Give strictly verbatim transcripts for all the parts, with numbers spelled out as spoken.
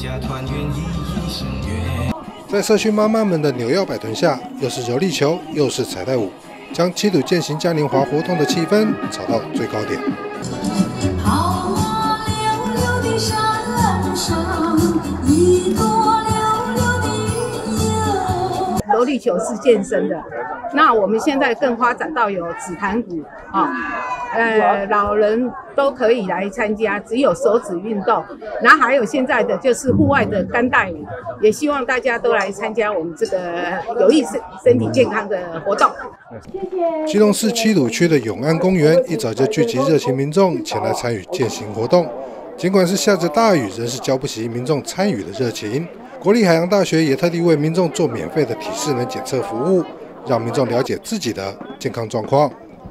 在社区妈妈们的扭腰摆臀下，又是柔力球，又是彩带舞，将七堵践行嘉年华活动的气氛炒到最高点。 柔力球是健身的，那我们现在更发展到有指弹鼓啊，呃，老人都可以来参加，只有手指运动。然后还有现在的就是户外的干带舞，也希望大家都来参加我们这个有益身身体健康的活动。 基隆市七堵区的永安公园一早就聚集热情民众前来参与健行活动，尽管是下着大雨，仍是浇不熄民众参与的热情。国立海洋大学也特地为民众做免费的体适能检测服务，让民众了解自己的健康状况。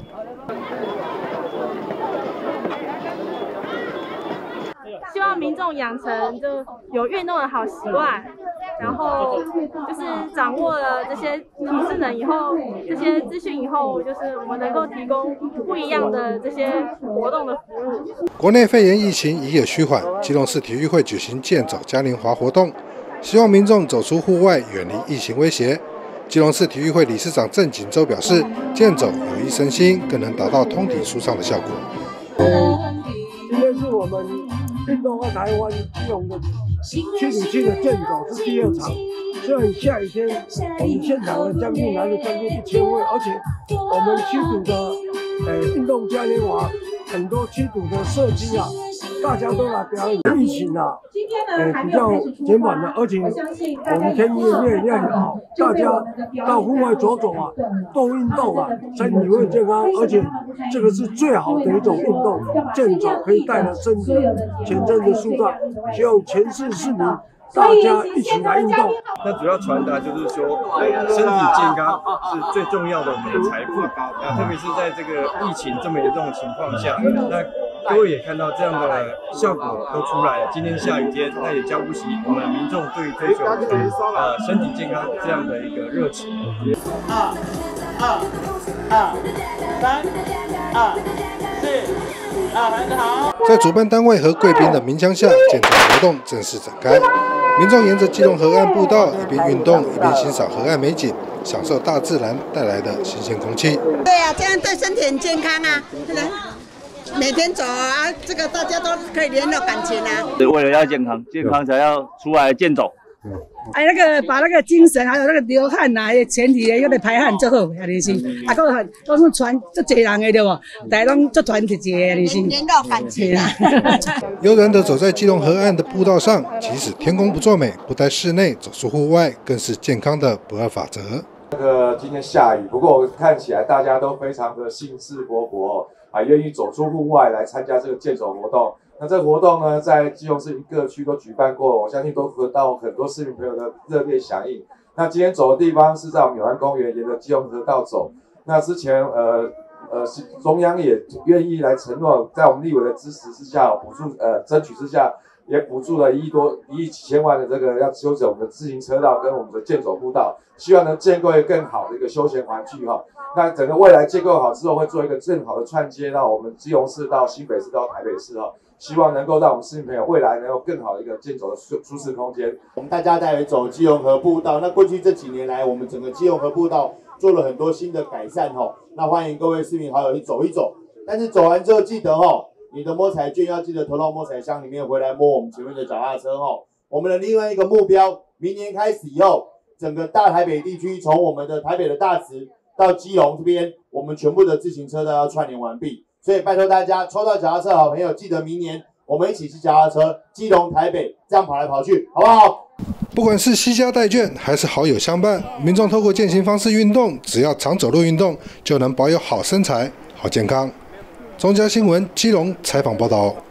希望民众养成就有运动的好习惯，然后就是掌握了这些体适能以后，这些资讯以后，就是我们能够提供不一样的这些活动的服务。 国内肺炎疫情已有趋缓，基隆市体育会举行健走嘉年华活动。希望民众走出户外，远离疫情威胁。基隆市体育会理事长郑锦洲表示，健走有益身心，更能达到通体舒畅的效果。 今天是我们运动和台湾基隆的七堵区的健走是第二场，虽然下雨天，我们现场的将近来了将近一千位，而且我们七堵的呃运动嘉年华很多七堵的设计啊。大家都来表演，疫情啊，呃比较减缓了，而且我们天气越来越好，大家到户外走走啊，多运动啊，身体会健康，而且这个是最好的一种运动，健走可以带来身体全身的舒畅，希望全市市民大家一起来运动。 那主要传达就是说，身体健康是最重要的我们的财富。那特别是在这个疫情这么严重的情况下，那各位也看到这样的效果都出来了。今天下雨天，那也浇不熄我们民众对于追求呃身体健康这样的一个热情。二二二三二四啊，很好。 在主办单位和贵宾的鸣枪下，健走活动正式展开。民众沿着基隆河岸步道，一边运动一边欣赏河岸美景，享受大自然带来的新鲜空气。 对啊，这样对身体很健康啊。每天走啊，这个大家都可以联络感情啊。 为了要健康，健康才要出来健走。 哎，那个把那个精神还有那个流汗呐、啊，前提的那个排汗最好，啊，你是。啊，个很，都是传足侪人的对不？大家拢足团结的，你是。 联络感情啊。 悠然地走在基隆河岸的步道上，即使天公不作美，不在室内，走出户外，更是健康的不二法则。 那个今天下雨，不过看起来大家都非常的兴致勃勃哦，还愿意走出户外来参加这个健走活动。那这个活动呢，在基隆市各区都举办过，我相信都得到很多市民朋友的热烈响应。那今天走的地方是在我们永安公园沿着基隆河道走。那之前呃呃中央也愿意来承诺，在我们立委的支持之下，补助呃争取之下，也补助了一亿多一亿几千万的这个要修整我们的自行车道跟我们的健走步道，希望能建构一个更好的一个休闲环境哈。那整个未来建构好之后，会做一个更好的串接到我们基隆市到新北市到台北市哈。希望能够让我们市民朋友未来能有更好的一个健走的舒舒适空间。 我们大家带来走基隆河步道，那过去这几年来，我们整个基隆河步道做了很多新的改善哈。那欢迎各位市民好友去走一走，但是走完之后记得哈，你的摸彩券要记得投到摸彩箱里面回来摸我们前面的脚踏车哈。我们的另外一个目标，明年开始以后，整个大台北地区，从我们的台北的大池到基隆这边，我们全部的自行车都要串联完毕。所以拜托大家，抽到脚踏车的好朋友，记得明年我们一起骑脚踏车，基隆、台北这样跑来跑去，好不好？ 不管是惜家带眷还是好友相伴，民众透过健行方式运动，只要常走路运动，就能保有好身材、好健康。中嘉新闻基隆采访报道。